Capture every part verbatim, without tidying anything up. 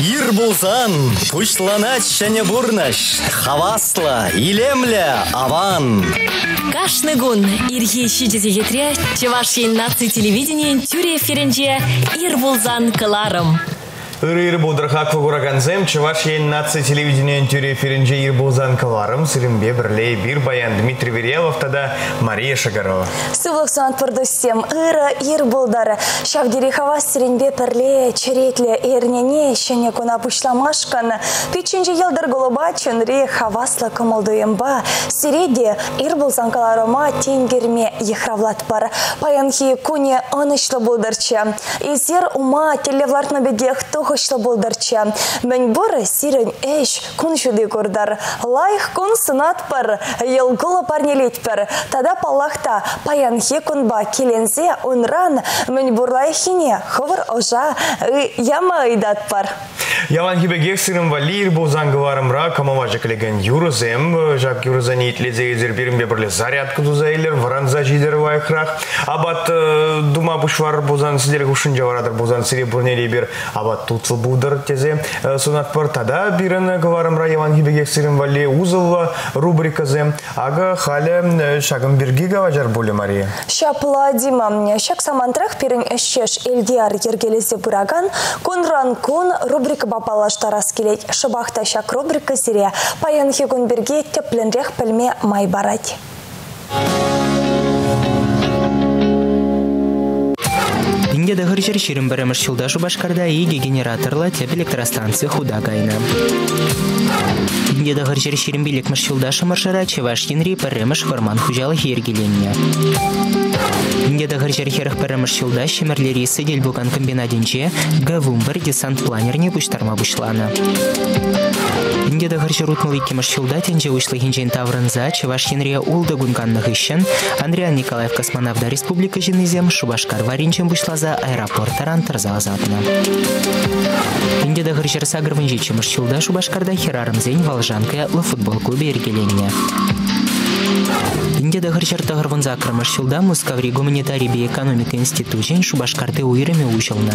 Ир булсан, пушланач шәне бурнаш, хавасла, илемля, аван. Кашны гун ирхи шидезегетре, чеваши наци телевидение тюре ференже ир булсан кыларым. Ир булдырхак вугураганзем, чеваши наци телевидение тюре ференже ир булсан кыларым, сирымбе бірлей бир баян Дмитрий Верелов, тада Мария Шагарова. Сывлық сан пырдыстем, ира ир булдары, шавдери хавас сиренбе пірле, черетле, эрнене, шене куна пушламашкан, пиченже елдер голубачын, ре хавасла кымылдыемба, сиреде ир булсан кыларыма тенгерме ехравлат бар, паянхи куне анышлы булдырчы, изер ума телевлартна бегех тухышлы булдырчы, мен буры сирен эш кун шуды курдар, лайх кун сынат пар, елгулы парнелет пар, тада паллахта паянхи кунба келензе унран, мен бурлайхине ховыр ожа яма ыйдат пар. Ялан хибегех сирым валир булсан кыларымра, камаважы келеген юрызем, жак юрызани итлезе езер берімбе бірле зарядку дузайлер, варанза жидер вайхрах, абат дума бушвар булсан сидер гушынжа варадыр булсан сире бурнелей бер, абат тутлы булдыр тезе сунат пар, тада бирін кыларымра ялан хибегех сирым вали узылва рубриказем, ага хале шагым бирги гаважар буле Мария. Шапла Дима, шак самантрах пирин эшеш элдиар ергелесе бураган, кунран кун рубрика бапалаш тарас келет, шыбахта шак рубрика сире, паянхи кун бирге тепленрех пельме май барать. Инде дагырчыр ширим беремеш шулдашу башкарда иге генераторла теп электростанция худа гайна. Инде дагырчыр ширим билекмеш шулдашу маршара чевашкинри беремеш форман хужалы хергеленне. Инде дагырчыр херх беремеш шулда шемерлери сидел буган комбинатинче гавумбер десант планерне буштарма бушлана. Инде дагырчыр утмал иккемеш шулда тенже ушлы хинжен таврынза чевашкинри улда гунганных ищен Андриан Николаев космонавта республика жинызем Шубашкар варинчен бушлаза аэропорттаран тарзалазатына. Инде дагырчыр сагырвынжи чемеш шулда Шубашкарда херарымзен Волжанка лы футбол клубе ергеленне. Инде дагырчыр тагырвынза кырмыш шулда Мускаври гуманитарий бе экономика институтен Шубашкарды уйрыме ушылна.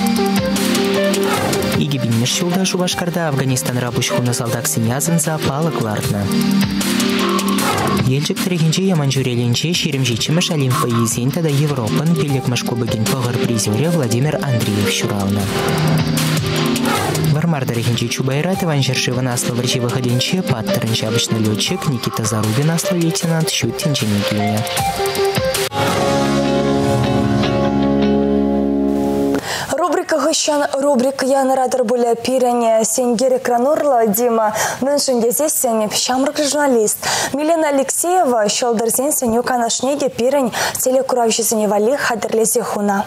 Иги биннеш шулда Шубашкарда Афганистан рабочхуна салдаксын язынса палық лартна. Елчик трехинче яман жюреленче ширимжи чемеш Олимпа езен тада Европан пелекмаш кубыгин пағыр призере Владимир Андреев шурална. Вармар дарихинче Чубайрат Иван Жершиван аслы врачи выходенче паттырынче обычный летчик Никита Зарубин аслы лейтенант Щутинче Никине. Рубрика гыщан рубрика янрадыр буля пирене сенгер экранурла Дима мэншинде здесь сенеп шамрык журналист Милена Алексеева шолдырзен сеню канашнеге пирень телекуравщизыне вали хадырлезе хуна.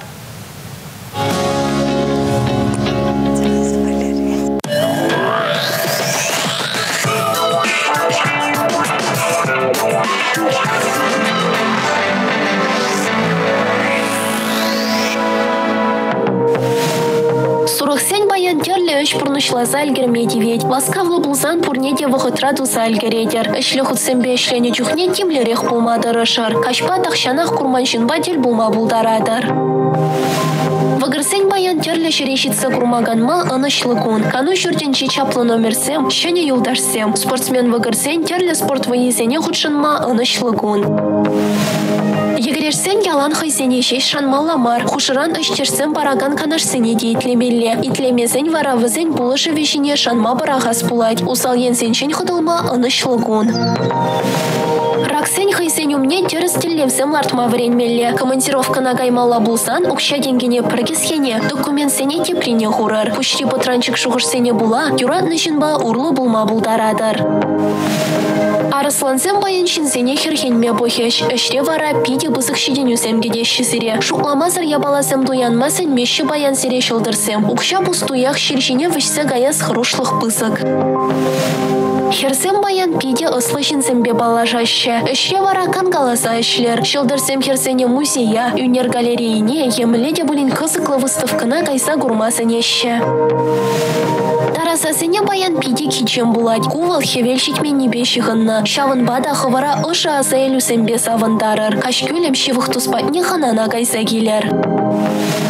Үш пурнышлаза әлгермейді вет. Ласкавлы бұлзан пурнеде вғытра дуза әлгередер. Үшлі құтсембе үшлене жүхне темлерек болмадыры шар. Кашпа тақшанақ курманшынба дел болма бұлдарадыр. Вагырсен баян терлі шерешітсі курмаганма анышлы күн. Кану жүрденче чаплы номерсем, шәне юлдарсем. Спортсмен вагырсен терлі спорт вайызене худшынма анышлы күн. Егерешсен ялан хайсене шеш шанмаламар. Хушыран үштерсен бараган канашсене дейтлемелле. Итлемезен варавызен булышы вешіне шанма барагас булать. Усал енсенчен хыдылма анышлы күн. Раксен хайсен умне теріс телевсем лартма вренмелле. Командировка нагаймала булсан, укша денгене прагесхене, документ сене теплине хурар. Пушти патранчик шуғырсене була, юратны жынба урлы булма булдарадыр. Арыслансем баяншин сене херхенме бохеш, әшре вара пиде бызық шеденюсем гедеші сире. Шуқламазыр ябаласем дуянмасын меші баян сире шылдырсем. Укша бустуях шершіне вішсе гаяс хырушлық бызық. Херсем баян пиде ыслы жинсембе балажашы. Әшре вара кангаласа әшлер. Шылдырсем херсене музея, юнер галерейне, емледе бұлін қызықлы выставкына кайса гурмасын еші. Тарасасыне баян пиде кичем булать. Кувал хевел шитмен небе шығынна. Шавын бада хывара ұша аса елусембе савындарыр. Кашкөлем шивық тұспатне ханана кайса келер.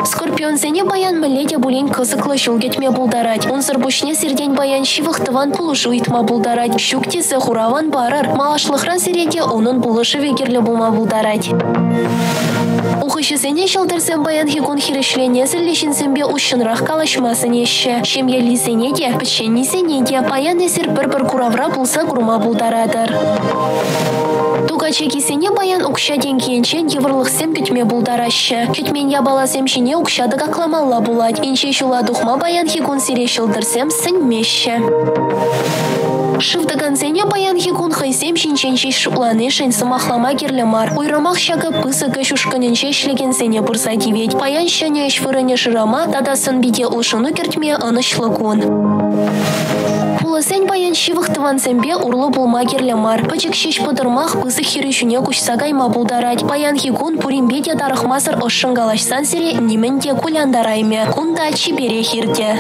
Скорпион зене баян миледе булин кызыклы шулгетме булдарать. Он зарбушне сердень баян шивыхтыван пулышу итма булдарать. Щуктисе хураван барыр. Малашлыхран середе onun булышы вегерлі булма булдарать. Ухышысене шалдырсен баян хигун хирешлене зірлешінсенбе ушынрақ калашмасын еші. Шемьелисене де, пішеннисене де баян есір бір-бір куравра булса курма булдарадыр. Тугачекисене баян укша денкенчен еврлықсем күтме булдарашы. Күтмен ябаласем шине укшады какламалла булать. Инче шула духма баян хигун сире шылдырсем сынмеші. Шывдыгансене баян хигун хайсем шинченче шупланы шын сымахлама керлемар. Уйрамах шагы пысыгы шушканенче шлегенсене бурса кивет. Баян шане эшвырыне шырама, тадасын биде улшыну кертме анышлыгун. Пулысен баян шивыхтывансембе урлы булма керлемар. Пачек шеш пыдырмах пысы хирюшуне кучса гайма булдарать. Баян хигун пуримбеде тарахмасыр ошын галашсан сире неменде куляндарайме. Кунда чибере хирде.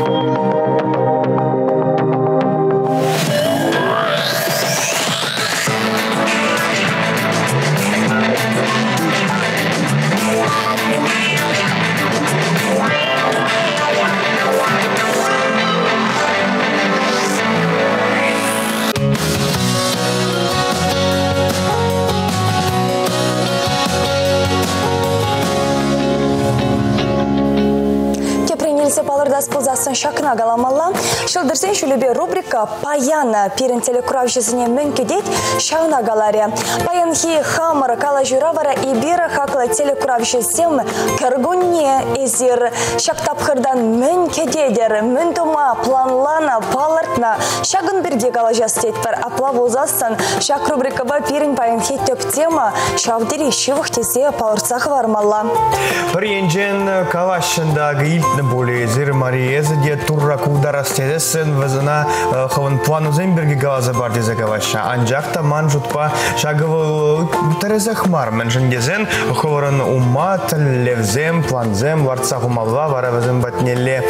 Палырдас пылзасын шакына галамалла. Шылдырсен шүлебе рубрика «Паяна» пирен телекурав жезіне мүнкедет шауна галаре. Паянхи хамыр кала журавара и бира хакла телекурав жезем кіргунне ezir шактапхырдан мүнкедедер. Мүнтума планлана палыртна шагын бірге гала жастетпір. Апла болзасын шак рубрикаба пирен паянхи төп тема шавдери шивых тезе палырцах вармалла. Бір енжен калашындағы илтні боле Зир Мариеза де турра кудара стедесен вазана хаван плану земберги галаза бардезе галаша. Анжакта ман жутпа шагавал Тереза Хмар менжен дезен хаваран умат левзем планзем варца хумалла варавазем батнеле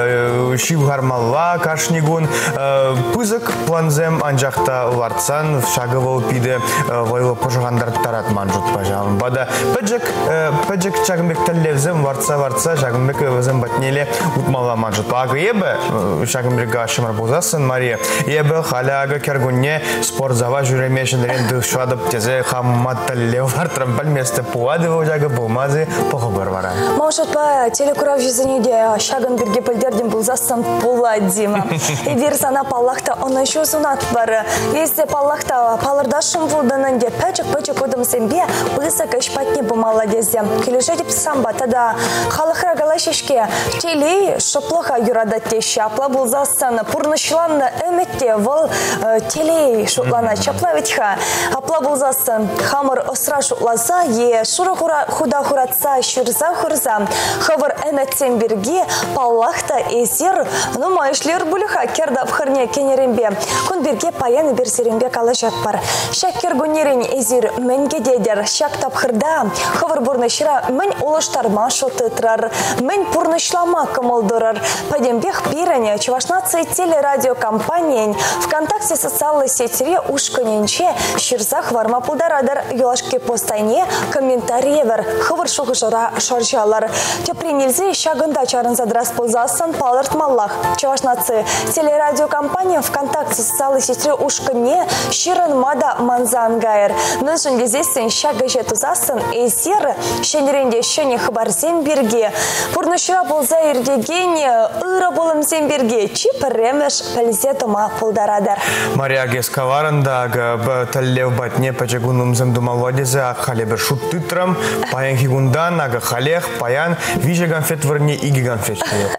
шивгармалла кашнигун пызык планзем анжакта варцан шагавал пиде вайло пожагандар тарат ман жутпа жаван. Бада педжек педжек чагмек левзем варца варца жагмек вазем батнеле Утмала манжут. Ага ебе, шагым брега шимар бузасын Мария. Ебе халяга кергунне спортзава жүремешін ренді шуадып тезе хамматталле вартрам пальместе пуады вожага булмазы похобар вара. Маушатпа телекурав жүзінеде шагын бірге пілдерден бұлзасын пуладима. Ебер сана паллахта оны шусунат бары. Если паллахта палырдашым бұлданын де пәчік-пәчік одым сенбе бұлысық ішпатне бұмала дезе. Келешетіп самба тада халықра галашешке телей шоплоха юрадатте шапла булзасын пурнышланны әметте вал телей шутлана чаплавитха. Апла булзасын хамыр осра шутласа е шура худа хуратса шурза хурза. Хавыр әметтен бірге паллахта эзир нума ишлер бұлыха керда вхырне кенерембе. Күн бірге паяны берсеренбе калы жатпар. Шаккер гунерен эзир мәнге дедер. Шак тапхырда хавыр бурнышыра мән олыштарма шотытрар. Мән пурнышлама кымылдырыр. Падембех пиране Чувашнация телерадиокомпания ВКонтакте социальной сети ушканенче ширзах варма пулдарадар юлашки постайне комментариевер хывыр шуғышыра шаржалар. Тепри нельзя шагында чарынзадрас пылзасын палыртмаллах. Чувашнация телерадиокомпания ВКонтакте социальной сети ушкане ширын мада манзангайр. Нышын дезесен шага жетузасын эзир шенеренде шене хабарзен берге. Пурнышыра болза ирдегене ыра болым сен берге чипремеш пәлзетума пулдарадар. Мария Гескаварында таллев батне пачагунум земдумалвадезе ахалебе шуттытрам паян хигундан ага халех паян вижеган фетварне игиган фетче.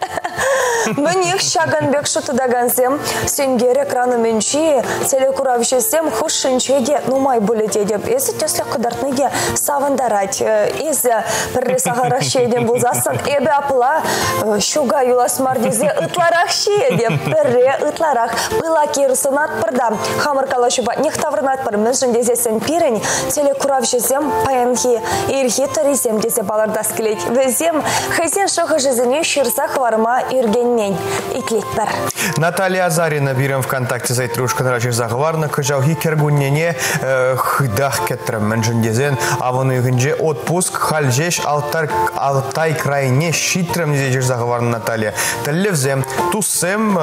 Мөнех шаган бек шутыдагансем сенгер экраны менчи телекурав жесем хушшинчеге нумай булете деп эси төсле кыдартныге савандарать эзи пирлесагара шейден булзасын эбе апла шуга юласмар дезе ытларах шие деп пирре ытларах была кирсынат пырда хамыр калашыба нехтаврнат пыр мыжын дезесен пирень телекурав жесем паянхи ирхи таризем дезе балардас келет везем хазен шоха жезене ширсах варма ирген мен итлетпер. Наталья Азарина бирем ВКонтакте зайтрушка нарачыр заговарна кыжауhi кергуннене хыдах кеттрем менжендезен аваны гынже отпуск хальжеш алтар Алтай крайне щитрем зайчыр заговарна Наталья. Телевзем тусем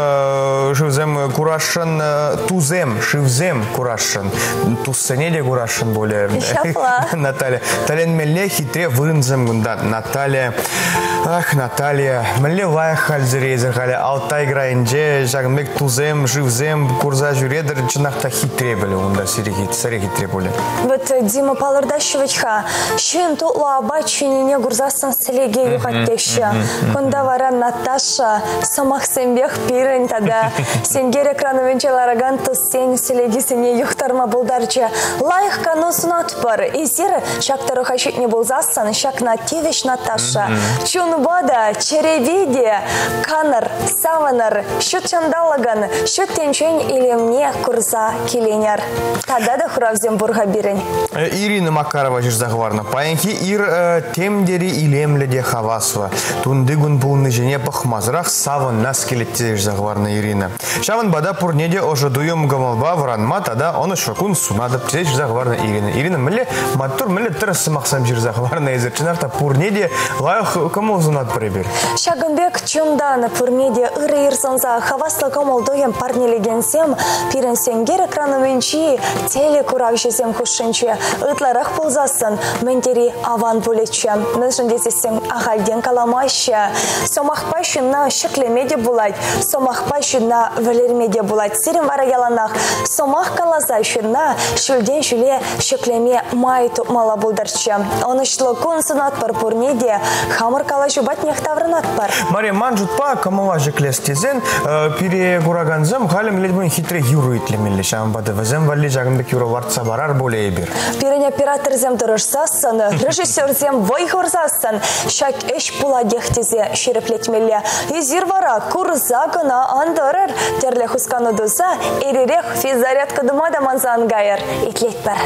живзем курашен тузем шивзем курашен туссенеде курашен более. Наталья. Тален мелле хитре вынзем гунда Наталья. Ах, Наталья. Мелле лай хальзерезер халя Алтай крайне жагмек тузем живзем курза жюредер чынакта хитре были унда сирихит саре хитре более. Вот Дима Палардашевичха щен тутла бачине гурзасан селеге юхаттекші. Кунда вара Наташа самахсембех пирен тада. Сенгер экрановенчелараган туссен селеги сене юхтарма булдарча. Лайх кану сунатпар. Изир шактару хащитне булзасан шакна тивиш Наташа. Чунбада черевиде канар саванар шут чандалаган шут тенчен или мне курза киленяр. Тада да хуравзем бурга бирен. Ирина Макарова жир заговарна. Паянки ир темдери илемледе хавасва. Тундыгун булны жене пахмазрах саван нас келеттер заговарна Ирина. Шаван бада пурнеде ожадуем гамалба вранма тада оны шокун сунадып тез заговарна Ирина. Ирина мле матур мле тырсы максам жир заговарна изерчинарта пурнеде лайх кому зунат прибер. Шагынбек чумданы пурнеде ыры ирсонза хавасла комолдоем парнелегенсем пирен сенгер экрановенчи телекуравшесем кушенче ытларах пулзасын ментери аван булече. Нышындесесен ахальден каламаща. Сомахпащина шеклемеде булать, сомахпащина велермеде булать. Сирим вара яланах. Сомах калазащина шульден шуле шеклеме майту мала булдарче. Он ишло кун сунат пар пурнеде хамыр калашубат нехтаврынат пар. Мария манжутпа камова жеклестезен пире гураганзам халем ледбун хитре юру итлемелли шам бады вазем валли жагынбек юру вартса барар более бир. Пирен операторзем дырышсасын, режиссерзем вайхурзасын, шак эш пула дехтезе шереплетмелле. Изир вара курза гына андырыр, терле хускану дуза, эререх физзарядка думада манзан гайыр. Итлетпер.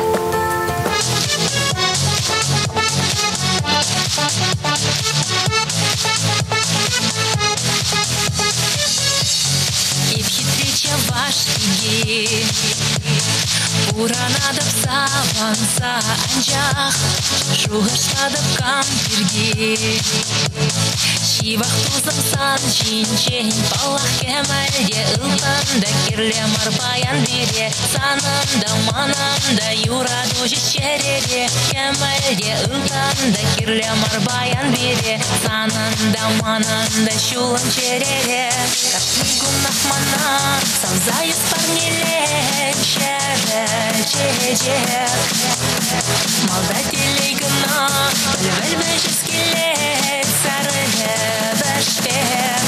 Уранадып саванса анжақ, жуғышладып кампирге. Шивақ тузымсан жинчен, балақ кемәлде ылғанда керле марбаян бере. Санымда, манымда, юраду жешерере. Кемәлде ылғанда керле марбаян бере. Санымда, манымда, шулым черере. Кашни гунах мана, савзайыз парнелен шәрі. Чечек малда телегна бәлбәл мәжіс келет сары бәшпек.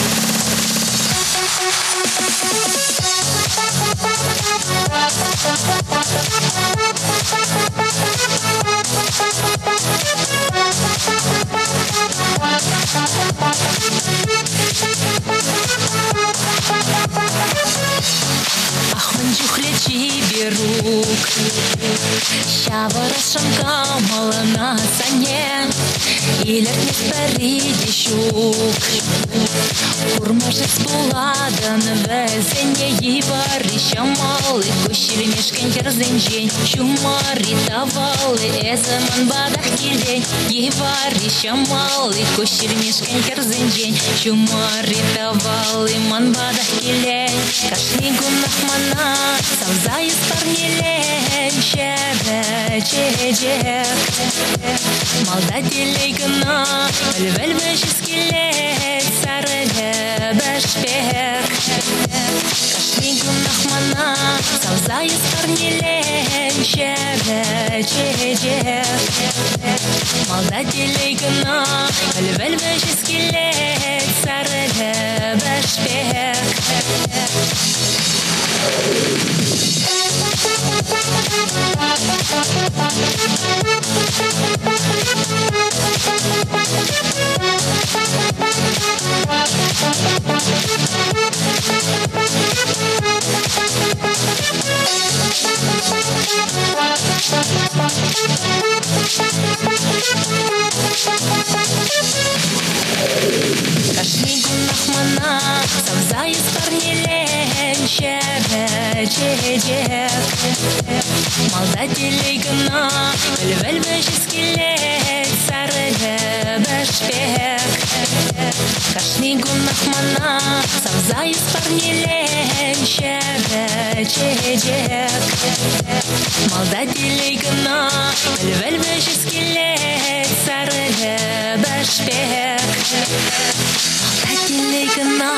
Жухлячи берук, шаварашам камала на сане, илер не спереди щук. Курмажец буладан везенье ебари шамалы, кущили мешкен керзенжень, шумари тавалы, эземан бадах килень, ебари шамалы, кущили мешкен керзенжень, шумари тавалы, ман бадах килень, кашни гунах мана. Савзайыз парнелен шәрі чечек. Малда телегіна бәл-бәл мәжіс келет сары бәшпек. Кашни гунах мана савзайыз парнелен шәрі чечек. Малда телегіна бәл-бәл мәжіс келет сары бәшпек. Кашни гунах чечек. Малда телегна, бәл-бәл бәжескелек, сары бәшпек. Кашни гунах мана, савзаю спарнилен, шәрі чечек. Малда телегна, бәл-бәл бәжескелек, сары бәшпек. Малда телегна.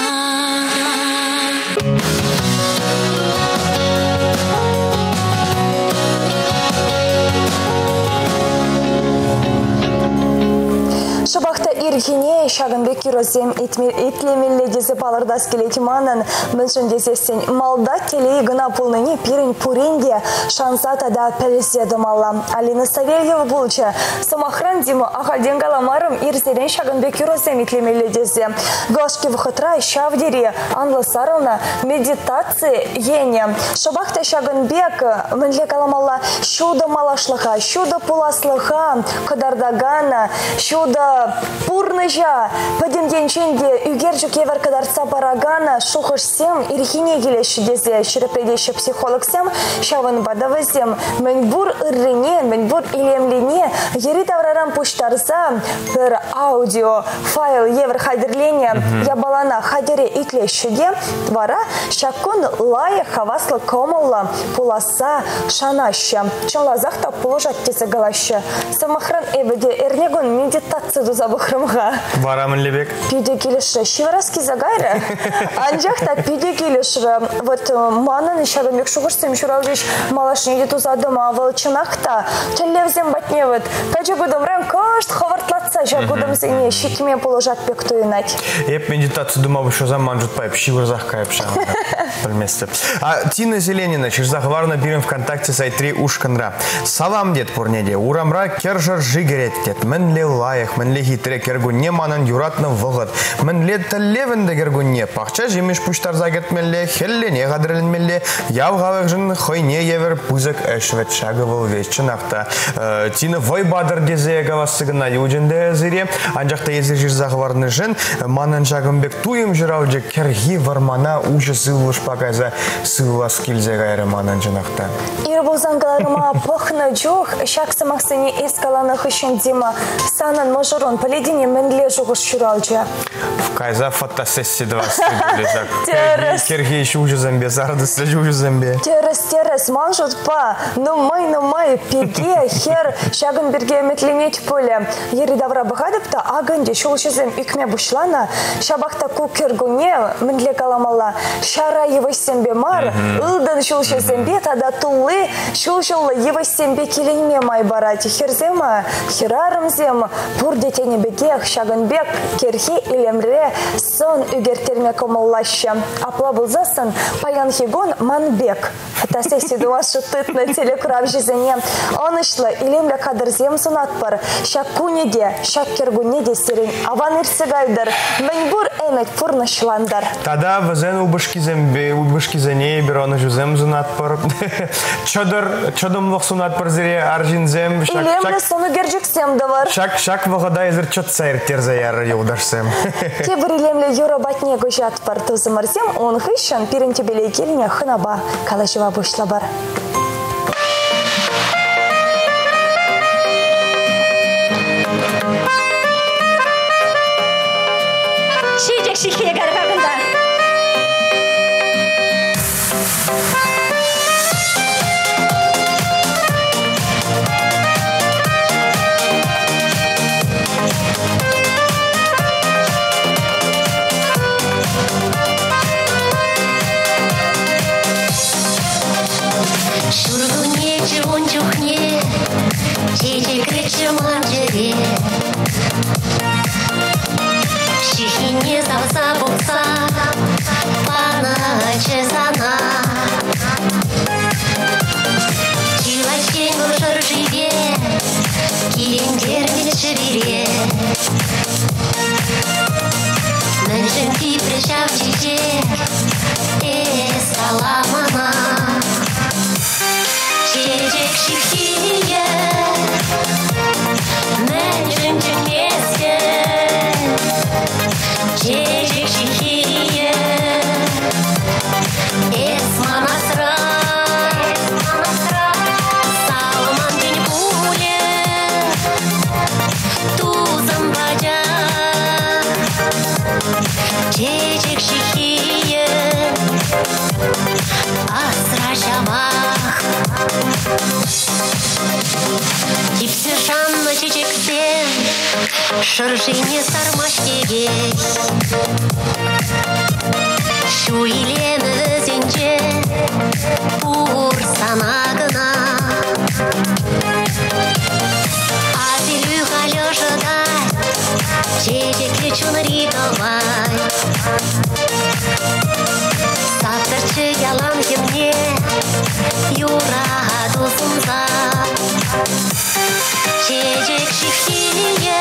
Шабахта ирхине шагынбек юрозем итлемелле дезе палырдас келетиманын міншін дезесен малда телей гына пулныни пирин пуринде шансата да пәлізеді мала. Алина Савельева булча самахран диму ахаден галамарым ирзерен шагынбек юрозем итлемелле дезе. Гошки вхытра шавдери анлы сарылна медитации ене. Шабахта шагынбек мінле галамала шуда малашлыха, шуда пуласлыха, кадардагана, шуда пурныжа, подемденченде үгержу кевер кадарца парагана, шухышсем, ирхине келеші дезе, шерепедеші психологсем, шавын бадавызем, мәнбур ыррене, мәнбур илемлене, ері таврарам пуштарза, бір аудио файл евер хайдерлене, ябалана хайдере итлешіге, вара шакун лая хаваслы комалла, пуласа шанаща, чонлазақта пуложат тесе галаща. Самахран эбеде эрнегон медитация забахрымға. Барамын лебек. Пиде келеші. Шивараски загайры. Анжақта пиде келеші. Вот манын шагымек шуғырсым шураудеш малашын еде тузадыма валчынақта. Тілевзем батне вот. Пәжі бұдымран кашт хавартлатса жагудым зене шекіме положат пек туынать. Еп медитацию думал, что заман жут пайп, шиварзақ кайып шағын. Білместі. А Тина Зеленина, шырзақ варна бірін ВКонтакте сайтри ушканра. Салам дед пурнеде. Урамра кержар жигерет дед. Мен ле лайық, мен ле хитре кергунне манан юратны вғыт. Мен ле тәллевінді кергунне. Пақча жемеш пуштар загетмелле, хеллене ғадырленмелле. Яв ғавық жын хойне евер пузык әшвет шағы бұл веччынақта. Тина вой бадыр дезе гавасығына юдженде зіре. Анжақта езір жырзағы варны жын. Манан жағымбек туым жырауджы керги вармана ұжы сылвыш паказа сылвас келзе ғайры манан жынақта. Ир болзангаларыма пықны жоқ, шақсы мақсыне ескаланы хышын дема. Санан мажорон поледине менле жуғыш шуралжы. Кайза фотосессия двадцать лежак. Керги еще уже зомби, зардысы уже зомби. Терес, терес, манжут па, ну май, ну май, пеге, хер, шагын берге метленет поле. Ери давра бағадыпта, агынде шулшызым икме бушлана, шабақта кукергуне, менле каламала, шара евайсембе мар, ылдан шулшызымбе, тада тулы, шулшылы евайсембе келейме май барати. Херзема, херарымзем, бур детені бегех, шагынбек, керхи илемре, сон үгертерме комаллаща. Апла бұлзасын, паян хигон манбек. Фотосессия думашы тытны телекурав жизене. Онышлы илемле кадырзем сунатпар, шак кунеде, шак кергунеде серен, аван ирсегайдар, мәнбур әмет пурнышландар. Тада вазен убышкизембе, убышкизене, бероны жузем сунатпар. Чодыр, чодымлық сунатпар зіре аржинзем. Илемле сону герджексем давар. Шак, шак вағада езір чот сайр терзаяр еудашсем. Тебір илемле юробатне гожат пар тузымарзем, он хыщан пирентебелей келіне хынаба, калашыва бұшла бар. Шейдек шихе гаргагында. Шургуне чунчухне, чече кричу манжере. Шихине завса букса, пана чезана. Чилачкен гушар живе, килендер менші бере. Міншін кипрі шав чечек, эс каламана. Чечек шихие, міншін чүнеске. Чечек шихие, эс манасра. Шыржине сармашкеге Шу илені өзенже Ур санағына Азилю қалешыдай Жежеклі чунри давай Саттырчы ялан кемне Юра досымза Жежек шихие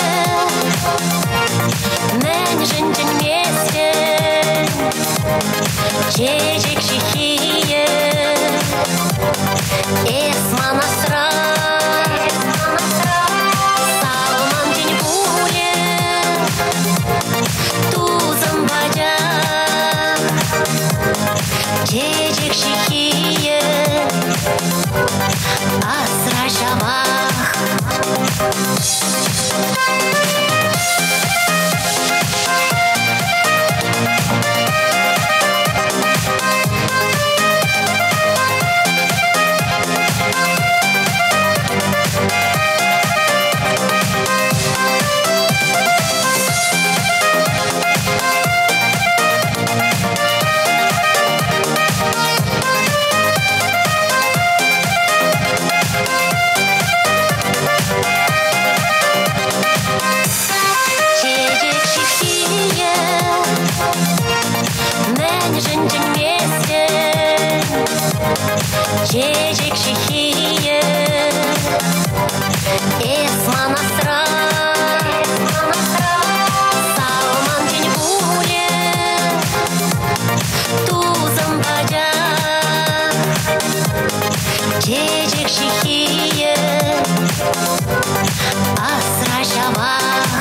Мен жынжын месен Жежек шихие Эс манастра Салман жын буле Тузым баджа Жежек шихие Асра шамах Жежек шихие Эс манастра Салман жын буле Тузым баджа Жежек шихие Асра шабах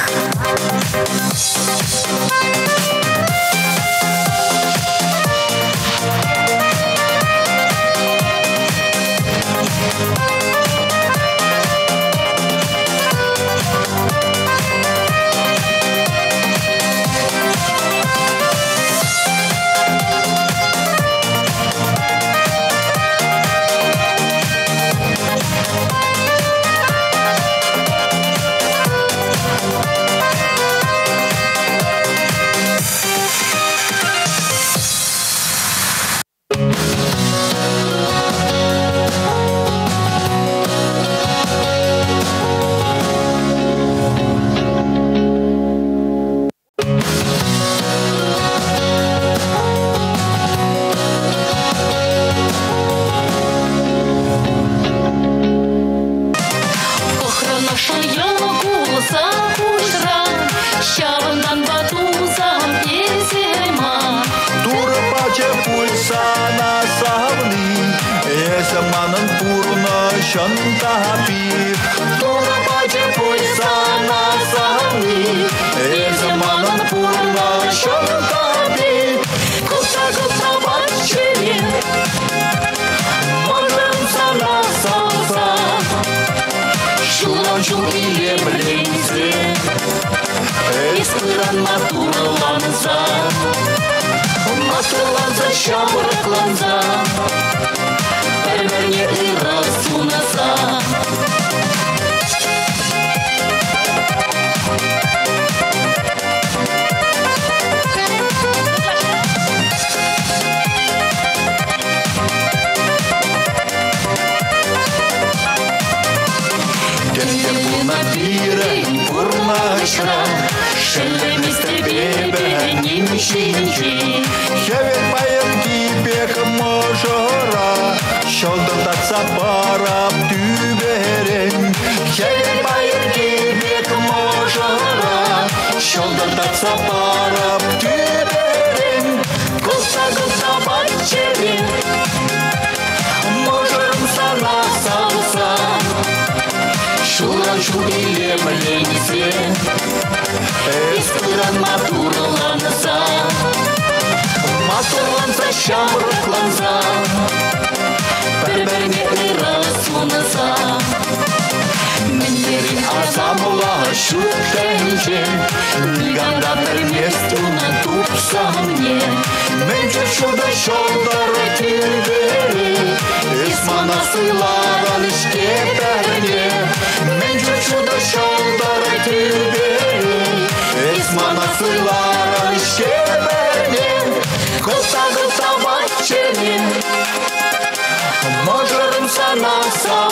Сыйлаган ишке бәріне, мен чудо шолдары түйбері.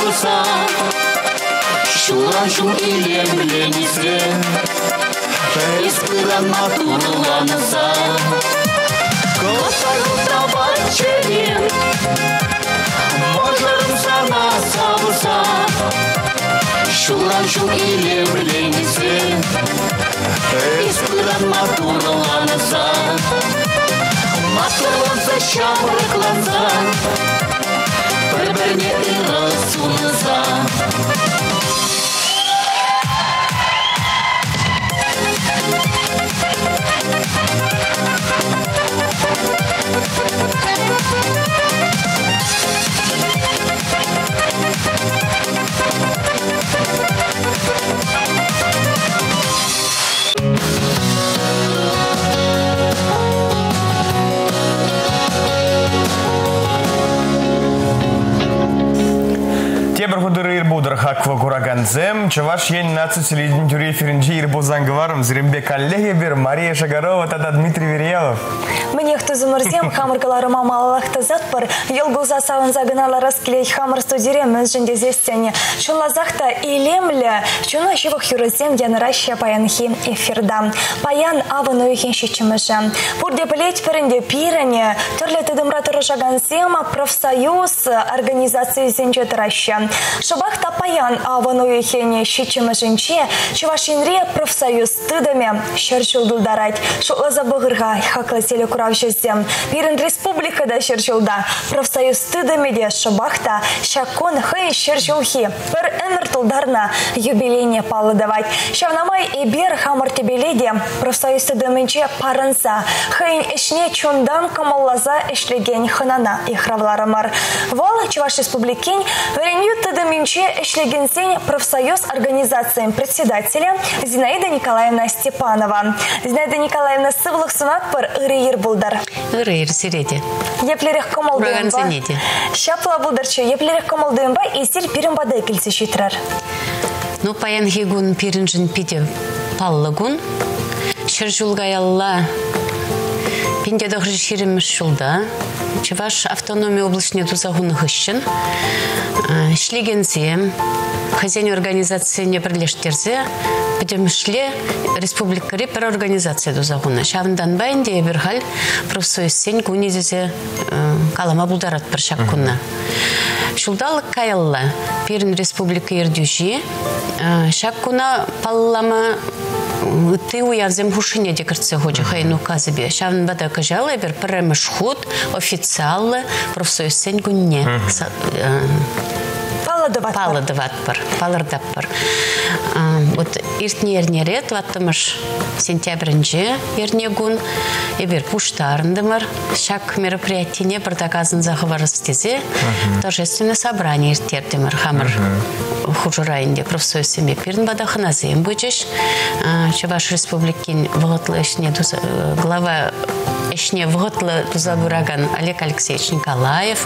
савыса. Шулан-шул илемленісе, Эспыран матурланыса. Кыласағылда бачерен, Можырым сана савыса. Шулан-шул илемленісе, Эспыран матурланыса. Матурланса шамрыкланса, Бір-бірне ырысуныса. Тебір құдыры ирбудыр хаква кураганзем, Чаваш ен наци телевидение тюре эфиринче ирбузан говорим, Зримбе коллеги бир, Мария Шагарова, тата Дмитрий Верьялов. Мне кто заморзем, хамыркалары мамалалахты затпыр, елгуза савын загынала раскелей хамыр студирем, өзжінде зестяне. Шунлазахта илемлі, шуна живых юрызем яныраща паянхи эфирда. Паян авын уйхен шечіміші. Пурде білет пірінде пиране, түрлі тыдымра тұрышаганзема профсоюз организации зенче тұраща. Шабахта паян авын уйхене шечімішінче, Чувашинре профсоюз тыдаме шерчулдулдарать. Шутлаза бұғырға хақлы селі құрав жездем. Пирін республикада шерчулда. Профсоюз тыдаме де шабахта шакон хай шерчулхи. Пір әмір тұлдарна юбилейне палы давать. Шавнамай и бер хамыр тебеледе профсоюз тыдаменче парынса. Хайн ішне чундан камаллаза ішлеген хынана ихравларымар. Вол Чуваш республикин варенью тыдаменче ішлегенсен профсоюз организациям председателя Зинаида Николаевна Степанова. Зинаида Николаевна сывлық сунатпыр ырыйыр булдар. Ырыйыр сиреде. Еплерек комалдыйын ба. Шапла булдарчы еплерек комалдыйын ба естел пирін бадай келсе шитрар. Ну, паян хигун пирінжін пиде паллыгун. Шыржулгаялла пинде дохры шириміш шулда. Чуваш автономия облачне тузагуны хыщын. Шлегензем, хозяин организации не прилештерзе, потом шли республика репер организация тузагуны. Шавндан байнде берхаль профсоюз сень кунизезе калама булдарат першак кунна. Шулдал каялла пирин республика ердюжи, шаккуна паллама ты уявзем хушине декарце ходжи хайну казыбе. Шавн бада кажала бер премеш худ официалы профсоюз сень кунне. Паладыватпыр, палардаппыр. Вот иртне ернерет, ваттымыш сентябринже ернегун, ебер пуштарындымыр, шак мероприятине бірдаказын захыварыз тезе, торжественное собрание иртердімір, хамыр хужурайынде профсоюз семе пирн бадахыназем бөчеш, Чуваш республикин вғытлы ішне глава ішне вғытлы тузабураган Олег Алексеевич Николаев,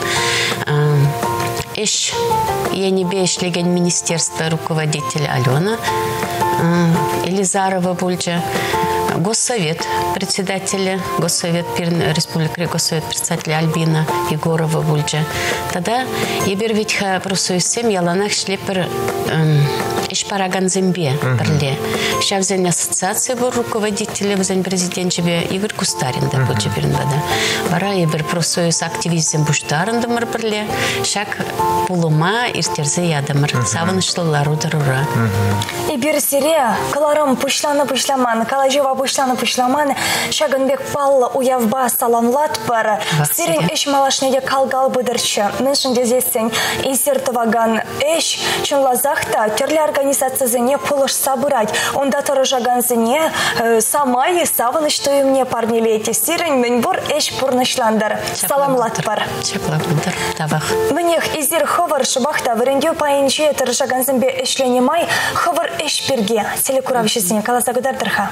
Иш, я не бешлеген министерства руководитель Алена Елизарова Бульджа, Госсовет председателя, Госсовет Республики Госсовет председателя Альбина Егорова Бульджа. Тогда я бервитха профсоюз сем яланах шлепер иш параган зембе берле. Сейчас взяли ассоциации был руководителя, взяли президент тебе Игорь Кустарин да Бульджа перенбада. Бара я бер профсоюз активизм буштарин да мар берле. Шак пулума иртерзе ядамар. Саван шлалару дарура. И бер серия каларам пушлана пушламан, калажева пушлана пушламан. Шагынбек палла уявба саламлат пара. Сирен эш малашнеде калгал быдырчы. Меншин дезесен и сертоваган эш чунлазахта терлі организациясыне пулыш сабырать. Онда торожаган зіне сама и савын что мне парнилете. Сирен менбур эш пурнышландар. Саламлат пар. Чаплабудар тавах. Менех изир ховар шыбахта варендю паинче торожаган зімбе эшленемай ховар эш перге. Телекуравшесіне каласагудардырха.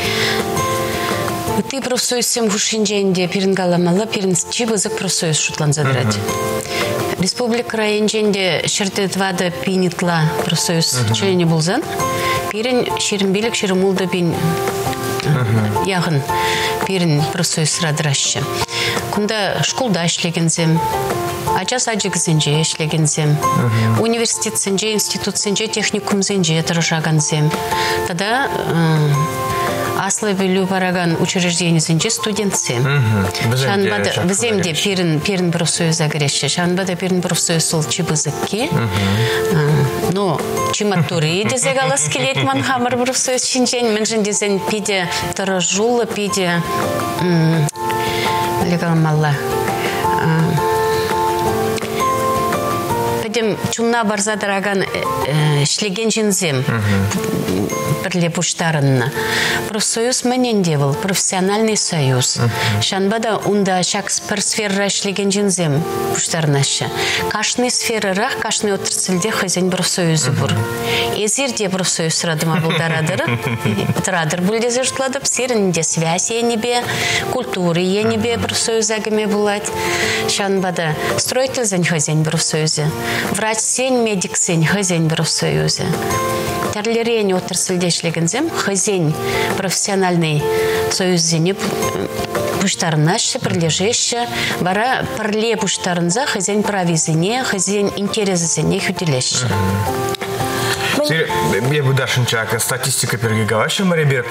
Ты профсоюз сем хушинженде пирингаламала пирин чибызык профсоюз шутлан задрать. Республика районженде шертет вада пинитла профсоюз члене булзан. Пирин ширинбилик ширимулда пин яғын берін профсоюз радырашы. Күнда школда ішлегензем, Ачас аджигізінже ішлегензем, университетсінже, институтсінже, техникумзінже тұрышағанзем. Тада аслы білу бараган учреждениесінже студентсем. Біземде перін профсоюза кереші. Шанбада перін профсоюз сол чебізікке. Но чиматтуры дезек алас келет ман хамыр профсоюз шинжен. Мінжін дезен пиде тұрыжулы, пиде легаламалла. Педем чунна барзадыраган шлеген жинзем бірле пуштарынна. Профсоюз мәненде был, профессиональный союз. Шанбада унда шак бір сфера шлеген жинзем пуштарынашы. Кашны сферарах, кашны отырсылде хазен профсоюзы бұр. Езерде профсоюз радыма бұлдарадыры. Тұрадыр бұлдезе жытладып, серінде связь енебе, культуры енебе профсоюз агаме бұлад. Шанбада строительзен хазен профсоюзы. Врач сен, медик сен, хазен профсоюзы. Тәрлерен отырсылдешлегензем, хазен профессиональный союззене пуштарынашы, бірлежеші, бара пірле пуштарынза хазен правизіне, хазен интересізіне хүтелеші. Я бы дашынчак статистика пергегавашы маребер.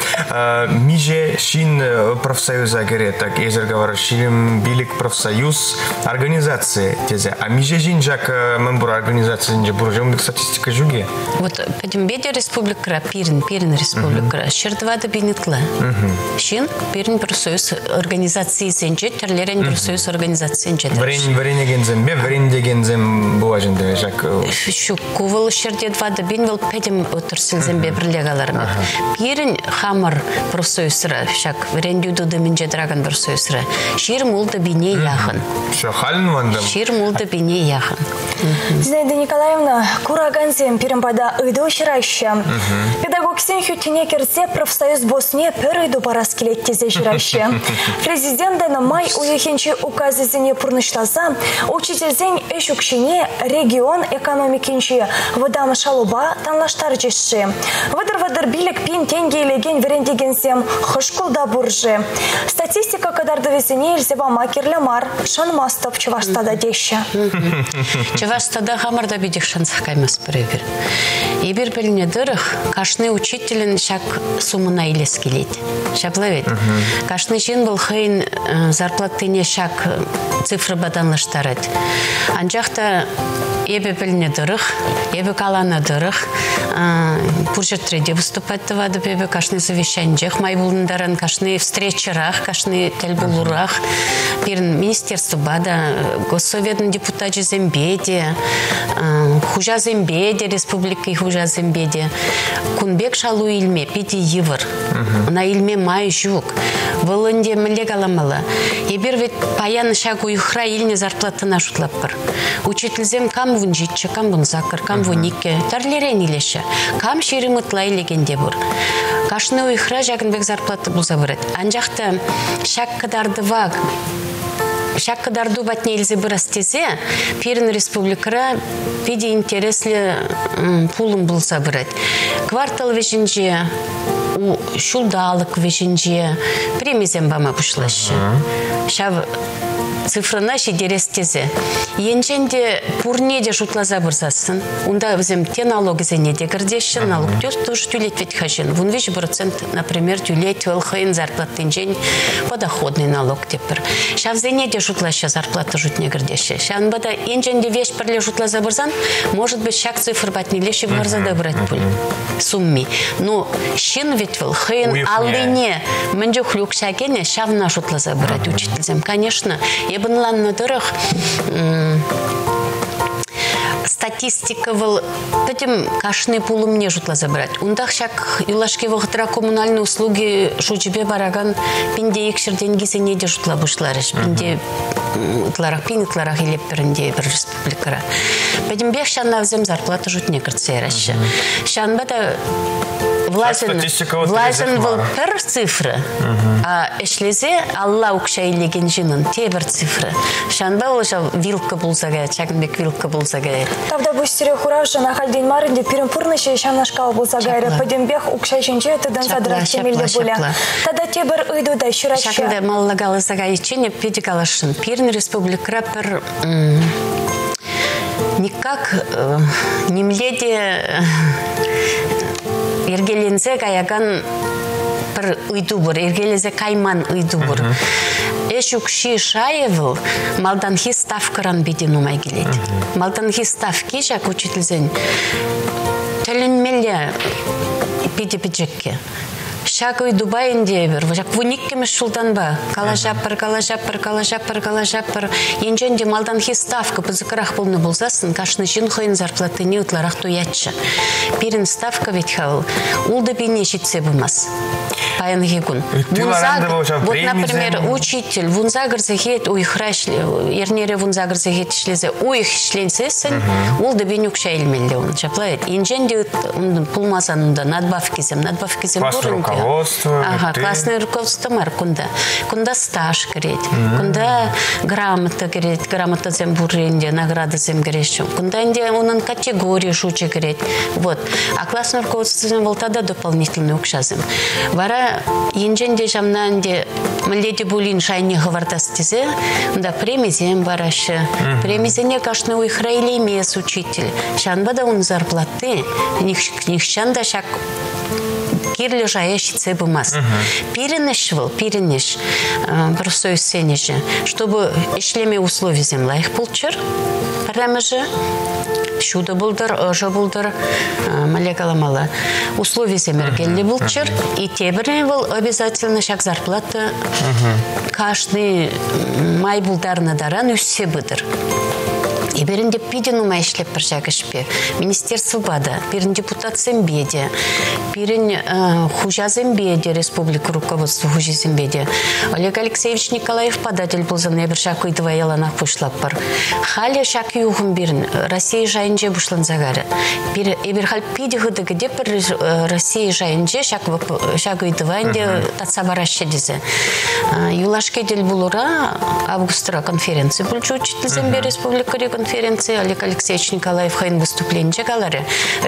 Миже шин профсоюза гере, так езер говорит, шин билик профсоюз организации тезе. А миже жинжак мембур организации нже буржемдик статистика жуге. Вот пойдем беде республика Пирин, Пирин республика. Шердвада бинитла. Шин Пирин профсоюз организации сенче, терлерен профсоюз организации сенче. Варень варень гензем, бе варень гензем буважен девежак. Шук кувал шердвада бин пәдім отырсылзен бебірлегаларымы. Пирін хамыр профсоюзыра, шак варендюду дымінже драган профсоюзыра. Шир мулды бине яхын. Шахалын вандам? Шир мулды бине яхын. Зинаида Николаевна, кураганзем пирімбада ыйды ұшырайшы. Педагог сен хүтіне керсе профсоюз босне пір ыйду парас келеттезе жүрайшы. Президентдені май уехенче указызене пұрныштаза, учительзен эш үкшене регион экономикенче выдамы шалуба танлаштар жешші. Вадыр-вадыр билік пин тенгейлеген верендегенсем хышкулда буржы. Статистика кадарды везіне елзеба макерлі мар шанмастов Чувашстада деші. Чувашстада хамарда бидек шансақ каймас біребір. Ебір біліне дырық, кашны учителін шак сумына елес келейді. Шаплавет. Кашны жин бұл хейн зарплатыне шак цифры баданлаштарад. Анжақта ебі біліне дырық, ебі каланы дырық, пуржетреде выступаттывады бебі кашны совещанжех, май булындаран кашны встречерах, кашны тәлбулурах, бірін министерство бада, госсоветн депутаты зембеде, хужа зембеде, республика хужа зембеде, кунбек шалу илме, пяти евр, на илме май жук, вылынде мілек аламалы, ебір вет паяны шагу юхра илне зарплатына шутлаппыр. Учительзем кам вун житче, кам вун закыр, кам вун ике, тарлерен илеші, кам шерім ұтлай легенде бұр. Кашны уйхра жагынбек зарплаты бұлза бұрет. Анжақты шак кадарды ваг, шак кадарду батне елзе бұрастезе, Пирин республикара педе интереслі пулым бұлза бұрет. Квартал вешінже, шулдалық вешінже, премезем бама бұшлашы. Шав цифрына шедерестезе. Енченде пурнеде шутлаза бұрзасын. Унда өзім те налоги зенеде кірдеші, налог тоже тюлет ведь хашин. Вон вещь процент, например, тюлет велхайн зарплатный день, подоходный налог тепер. Шав зенеде шутлашы зарплата жутне кірдеші. Шан бада енченде вещь парле шутлаза бұрзан, может быть, шак цифр батне леші бұрзада брать пуль. Сумми. Но шин ведь велхайн алыне, мэнде хлюк шакене, шавна шутлаза брать учительзем. Конечно, ебынлан надырых статистика был, потом кашный пулым не жутла забрать. Ундах шак юлашки вахтра коммунальные услуги шучебе бараган пинде икшер деньги сене де жутла бушларыш. Пинде тларах пин тларах или перенде бір республикара. Потом бег шан навзем зарплата жутне кырцераща. Шан бада влазен влазен был пер цифры. А эшлезе Алла укшайлеген жинын тебір цифры. Шанба олжа вилка булзага, чагынбек вилка булзага. Тавда бустере хуравша на хальдин марынде пирен пурныше шамнашкал булзага. Падембех укшайшенче тыдан садрак темелде буля. Тада тебір ыйду да шурача. Шагында маллагалы зага ичене педикалашын. Пирен республика пер никак немледе ергелензе гаяган бір үйду бұр, ергелезе кайман үйду бұр. Эш укши шаевыл малданхи ставкаран беден умай келеді. Малданхи ставки жак учителзен төленмелі беде-беджекке. Шак үйду байын дейбір. Жак вуниккемеш шулдан ба. Калажаппыр, калажаппыр, калажаппыр, калажаппыр. Енженде малданхи ставка бұзықырақ болны болзасын, кашны жин хойын зарплаты не ұтларақ туятшы. Пирин ставка ведь хавыл. Улда бейне жетсе бұмас. Паянғы күн. Вот, например, учитель вунзагыр зехет уйхраш, ернере вунзагыр зехет ишлезе уйх ишленсесін, улда бейне үкша елмелі он. Жаплайет. Енженде пулмазанында надбавкизем, надбавкизем бұрын. Ага, классное руководство мэр, кунда. Кунда стаж керет, кунда грамота керет, грамота зем буренде, награда зем керещу. Кунда инде онын категории шучи керет. Вот. А классное руководство зем был тогда дополнительный укшазем. Вара енженде жамнанде мледи булин шайне гвардас тезе, да премизем варашы. Премизене кашны уйхрайли мес учитель. Шанбада он зарплаты, нихшанда шак кирлі жая шице бұмас. Перенеш был, перенеш брусой сенежі, чтобы ишлеме условия земла их получер, прямо же, шуда булдар, ожа булдар, малегаламала. Условия земергелли получер, и тебірне был обязательно шаг зарплата, каждый май булдарна даран үссе бұдыр. И берінде пиден умай ішлеп бір жагышпе. Министерство бада, берін депутат зембеде, берін хужа зембеде, республика руководства хужа зембеде. Олег Алексеевич Николаев податель был за небір жак үйді ваяланақ пұшлап бар. Халі жак юғын берін, Россия жайынже бұшлан загары. Ебір хал пиде ғыдығы деп бір Россия жайынже жак үйді вайынде татса барашы дезе. Юлашке дел бұлыра августра конференция бүлчу учитель зембе республика конференции Олег Алексеевич Николаев хайын выступление галары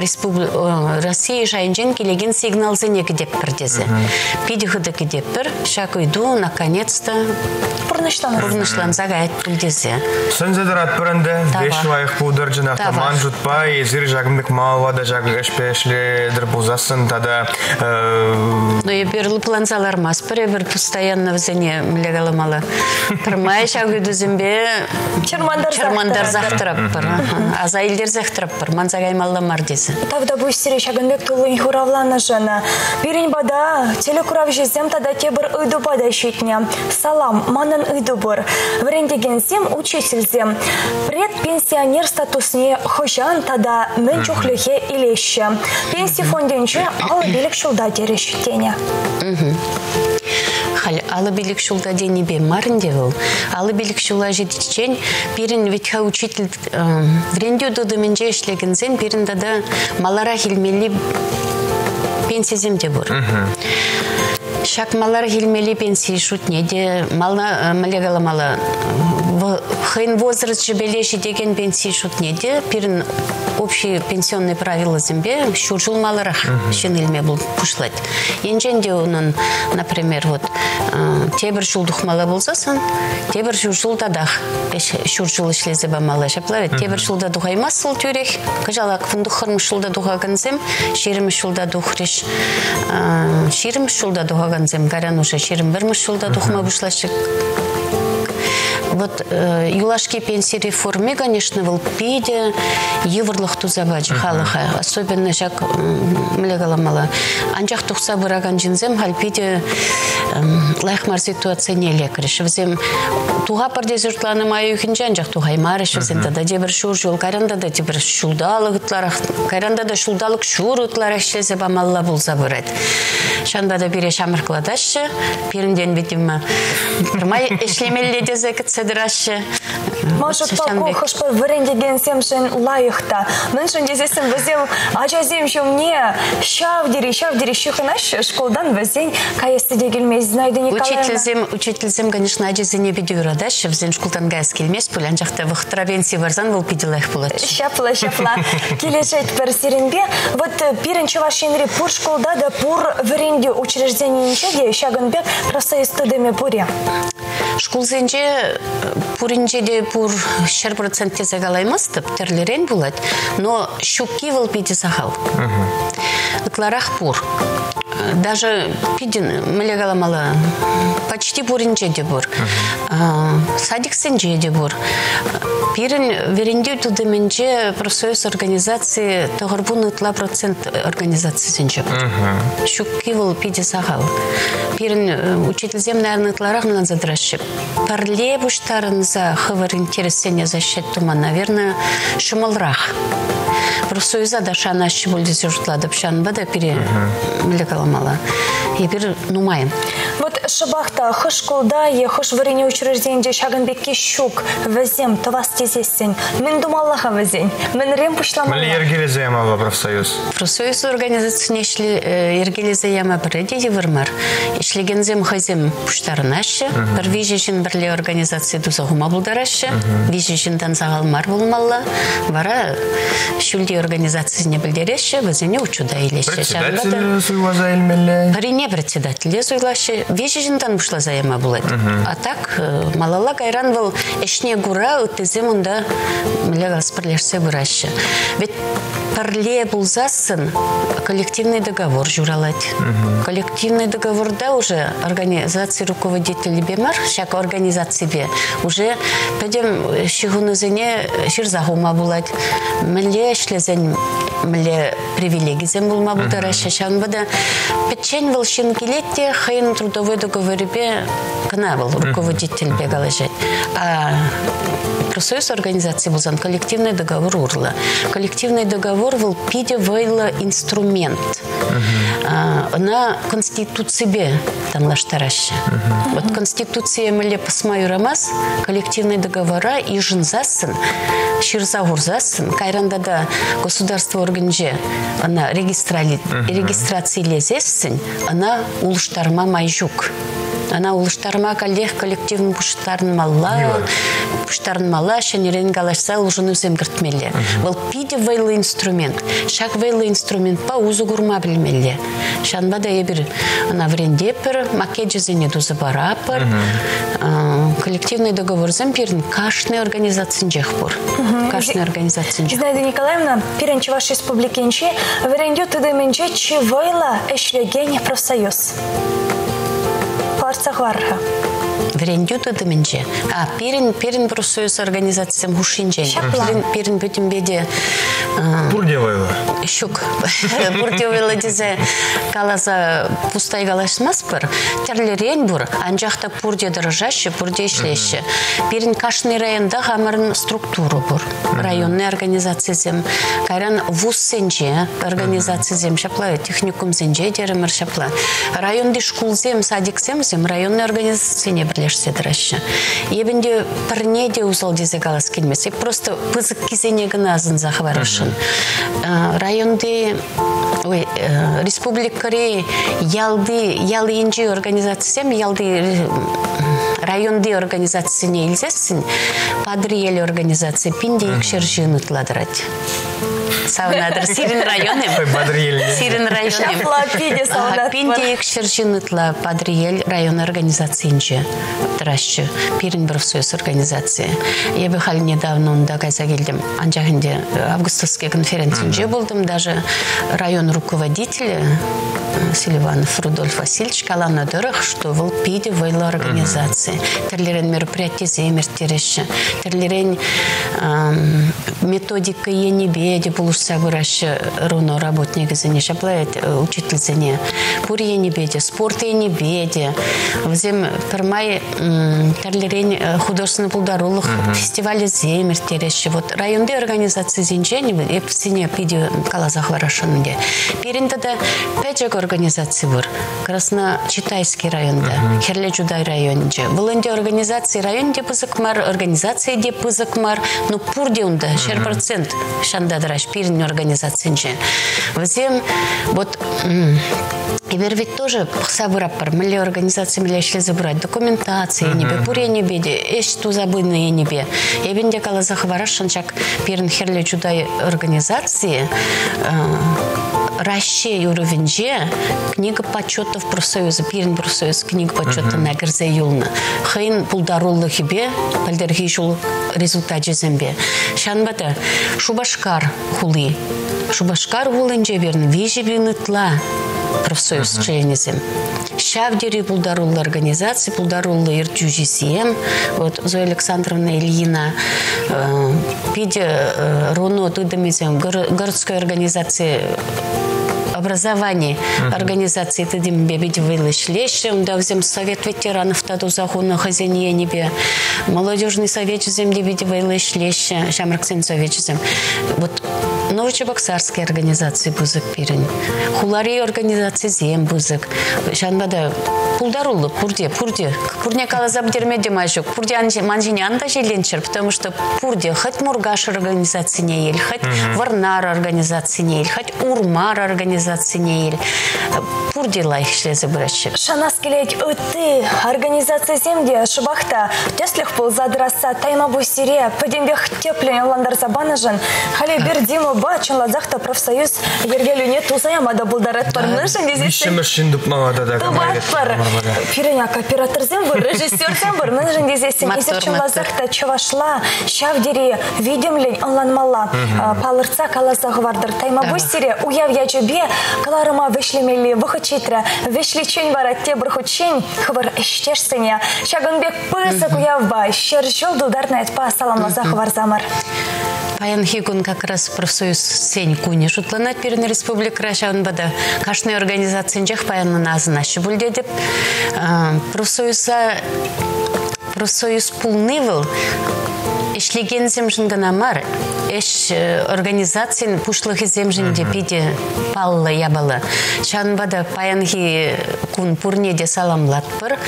Россия жайынжен келеген сигнал зенеге деп бірдезі. Пиде ғыдығы деп бір, шак үйду, наконец-то бұрнышлан загайт бүлдезі. Сөнзедір ат бірінді, беш лайық бұлдыр жинақта ман жұтпай, езір жағымдық малвада жағы әшпешледір бұлзасын, тада... Но еберлі планзалар мас, бір ебір постоянно взене млегаламалы. Тұрмай шак үйду зімбе Чермандар захтырап бір, азайлер захтырап бір, манзагаймалла мардезі. Тавда бұйстері шагынбек тұлын хуравланы жаны. Берін бада, телекурав жезем тада тебір үйду бада шетіне. Салам, манын үйду бұр. Врендеген зем учительзем. Пред пенсионер статусне хожан тада мен чухлюхе илеші. Пенсия фонденче алы белік шулда дерешітене. Хал алы белік шулда денебе марынде был. Алы белік шула жетичен, берін ветха учитель вренде дуды менже ішлегінзен, берін дада малара хилмели пенсия земде бұр. Шак малар хилмели пенсии шутнеде, мална малегаламала. Хайн возраст жебелеші деген пенсии шутнеде, берін общие пенсионные правила зембе шуржул маларах шенилме был пушлать. Енженде onun, например, вот тебір шулдух мала болсасын, тебір шуржул дадах шуржул ішлезе ба мала шаплавет. Тебір шулда духаймас сол тюрех, кажалак фундух харм шулда духаганзем, шерім шулда духреш, шерім шулда духаганзем, гарян уже шерім бірмі шулда духма бушлашык. Вот э, юлашки пенсии реформе, конечно, был пиде, еврлых тузабаджи халаха, особенно шак млегаламала. Анжах тухса бураган джинзем хал пиде лайхмар ситуация не лекариш. Взем туга пардезертланы маю хинжан жах тугай мариш взем тада дебір шур жол каранда да дебір шулдалык тларах, каранда да шулдалык шур утларах шезе бамалла булса бурат. Шанбада бире шамыркладашы, пирінден бетімі тұрмай эшлемелі дезе кітседірашы. Может, паку хошпы варендеген семшін лайықта. Міншін дезесін бізем ажазем жумне шавдери, шавдери шықынашы школдан бізен кайсы дегілмез знайды Николаевна. Учительзем, учительзем, конечно, ажазене бедюрадашы, бізен школдан гайыз келмес, пөлән жақта вақтыравенси барзан бұл пиделайық болады. Шапла, шапла. Келешет бір серенбе. Вот пирінші вашенри пур школда да пур варенде учреждение ничеде шагынбек профсоюзды деме пуре. Школзенже пуринже де пур шар процентте загалаймыз тіп терлерен болады, но шукки выл пиде сахал. Ыкларах пур. Даже пидин мылегаламала почти пуринже де бур. Садик сенже де бур. Пирин веренде тудыменже профсоюз организации тоғырбун ытла процент организации сенже бур. Шукки выл пиде сахал. Пирин учительзем, наверное, ытларах мынан задрашып. Парле буштарынза хывыр интересене защет тума, наверное, шумалрах. Профсоюза да шанащи бөлдесе жутладып шанба да пире млекаламала. И пир нумайын. Вот шабахта хыш школда е хыш варене учрежденде шагынбекке щук везем товас тезесен. Мен думаллаха везен. Мен рем пушламала. Мали ергелезе ямала профсоюз? Профсоюз организацияне ергелезе яма бірде девірмар. Ишлегензем хазем пуштарынашы. Бір вижешін бірле организация дузағыма бұлдарашы. Вижешіндан зағалмар болмалла. Вара шүлде организациясыне білдереші, везене учуда елеші. Председатель суйлаза елмелі? Парине председатель суйлашы. Вижешіндан бұшла заяма болады. А так, малала кайран был эшне гура, өттезем онда мілегас бірлерсе бұрашы. Ведь парле бұлзасын коллективный договор журалать. Коллективный договорда уже организации руководителей бемар, шак организации бе, уже пойдем шигунызыне ширзахума булать. Мле шлезен, мле привилегизем булма булдарашы. Шанбада печень волшин келетте, хайын трудовой договор бе кына был руководитель бе галажать. А профсоюз организации булзан коллективный договор урла. Коллективный договор был пиде вейла инструмент. На конституции танлаштараща. Вот конституция мле посмаю рамас, коллективные договора и жинзасын, ширзагурзасын, кайрандада государство органже, она регистрации лезессин, она улыштарма майжук. Она улыштарма коллег коллективный пуштарнмалла, пуштарнмалла, шенерен галашса улжын өзем гіртмелі. Бұл пиде вейлы инструмент. Шак вейлы инструмент па узу гурма білмелі. Шанбада ебір ана врендепір, македжезене дузы барапыр. Коллективный договор зампирін кашный организациян жехпур. Кашный организациян жехпур. Знайда Николаевна, пиренчи ваш республикенчи, врендю тыдыменче чи вейла эшлегене профсоюз. Парцахварха. Врендю тыдыменче. А пирин пирин профсоюз организациян гушинчен. Пирин пирин бүтін беде Пурде вейла? Щук. Пурде вейла дезе каласа пустай галашмас пыр. Терлерен бур. Анжақта пурде дырыжашы, пурде ишлеші. Пирин кашный районда хамырын структуру бур. Районный организациязем. Кайран вуз сенже организациязем шапла, техникум сенже деремір шапла. Районды шкулзем, садиксем зем районный организацияне бірлешсе дырышы. Ебінде пірне де узал дезе галас келмес. Просто пызык кизене гына азын захварышын. Районды ой, республикари ялды ялы инжи организациям ялды районды организацияне илзесін падриели организация пинде икшер жынытладырать. Саунадыр Сирин районы. Сирин районы. Пинде икшер жынытла падриель район организациянче. Тращы Пирин профсоюз организация. Я бы хал недавно онда кайса келдім. Анжағынде августовский конференциянче болдым. Даже район руководителя Селиванов Рудольф Васильевич калана дырых, что вол пиде вейла организации. Терлерен мероприятие земер тереща. Терлерен методика енебеде, курса выращи руно работник зене шаплает учитель зене. Пурье не беде, спорте не беде. Взем пермай тарлерень художественный пулдарулых фестивале земер терещи. Вот районде организации зенчени и в сине пиде калазах варашанге. Перенде да пяджек организации выр. Красно-Читайский районда, Херле-Чудай районде. Волонде организации районде пызыкмар, организации де пызыкмар, но пурде унда, шер процент шандадраш пирин организацияне. Взем вот и ведь тоже сабыраппар, милли организации милли шли забрать документации, небе пуре небеде, эш ту забыные небе. Я бенде калазах варашанчак пирин Херле-Чудай организации. Расчей уровенже книга почетов профсоюза, пирин профсоюз, книга почета на Герзе Юлна. Хайн пулдаруллы хибе, пальдергишул результат зембе. Шанбата Шубашкар хули. Шубашкар хулынже верн, вижи винытла профсоюз членизем. Шавдери пулдаруллы организации, пулдаруллы иртюжисем. Вот Зоя Александровна Ильина пиде руно тудамизем городской организации образование организации тыдим бебеди вылышлещи, да взем совет ветеранов таду захуна хозяйне небе, молодежный совет земли беди вылышлещи, шамраксен совет зем. Вот Новочебоксарские организации бузык пирин, хулари организации зем бузык, шанбада пулдарулы, пурде, пурде, пурне калазаб дермеде майшук, пурде манжине анда желенчер, потому что пурде хоть мургаш организации не ель, хоть варнар организации не ель, хоть урмар организации не ель, пурде лайх шлезе бращи. Шанас келек өты организация земде шубахта, теслих пол задраса тайма бусире, подембех теплен ландар забанажен, хали бердиму бачын ладзахта профсоюз ергелю нет узаямада булдарат парнышын дезесен. Вишемершин дупмавада да камайрет. Пиреняк оператор зембыр, режиссер зембыр, нажын дезесен. Изерчен ладзахта чавашла, шавдери, видимлень онланмала, палырца калазағы вардыр. Тайма бусире уяв яджебе, каларыма вышлемели выхочитра, вышлечень барат те брхучень, хвар эштешсене. Шагынбек пысык уявба, щержол дударнает по саламлазах варзамар. Паян Хигун как раз профсоюз сень куни шутланат пирин республика рашан бада кашной организации джех паян назна шибульде деп профсоюза профсоюз пулнывыл ишлеген земжин ганамар эш организациян пушлых земжин депиде палла ябала шанбада паянхи кун пурнеде саламлатпыр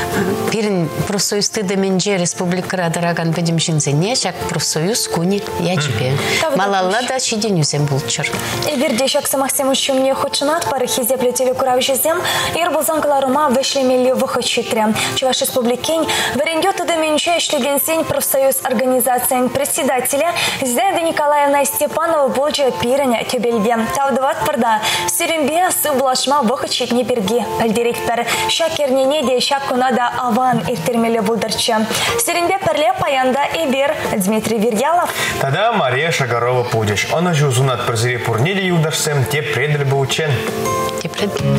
пирин профсоюз тыдыменже республика радараган педемшинзене шак профсоюз куни ячпе малалла да шиденюзем булчыр Эбирде шак самахсем ущумне хочунат пары хизепле телекуравжезем ирбулзанкаларыма вышлемели выхочитре Чуваш республикень вареньё тыдыменже ишлеген сень профсоюз организациян председателя Зинаида Николаевна Степанова Боджа пиреня тебельге. Тавдыват пырда. Сирембе сыблашма выхочит не берги. Директор шакернене де шакунада аван иртермеле булдырчы. Сирембе перле паянда Эбир Дмитрий Вирьялов. Тогда Мария Шагарова Пудиш. Он уже узунат прозире пурнили юдашсем те предали бы учен. Те предали.